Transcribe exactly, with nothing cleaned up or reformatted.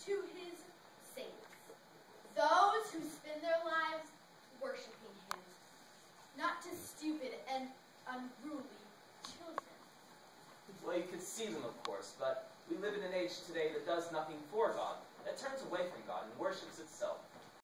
to his saints, those who spend their lives worshiping him, not to stupid and unruly children. Well, you could see them, of course, but we live in an age today that does nothing for God, that turns away from God and worships itself.